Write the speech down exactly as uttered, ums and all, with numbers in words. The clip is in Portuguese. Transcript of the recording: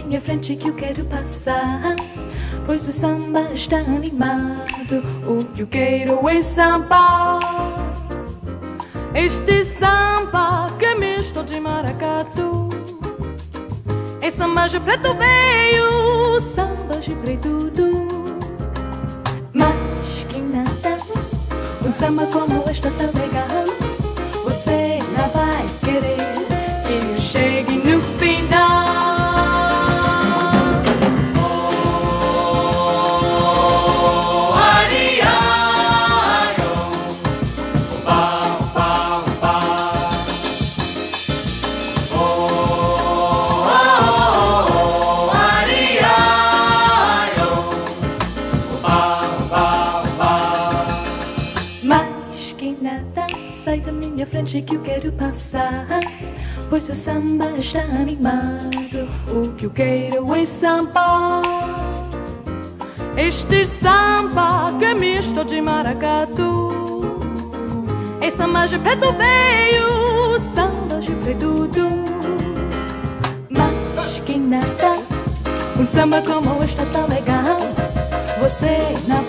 minha frente que eu quero passar, pois o samba está animado. O que eu quero é samba, este samba que é misto de maracatu. É samba de preto veio, samba de preto do. Mas que nada, um samba como este tão legal, você não vai querer que eu chegue no final. Sai da minha frente que eu quero passar, pois o samba está animado. O que eu quero é samba, este samba que é misto de maracatu. É samba de preto veio, samba de preto do. Mas que nada, um samba como este tão legal, você não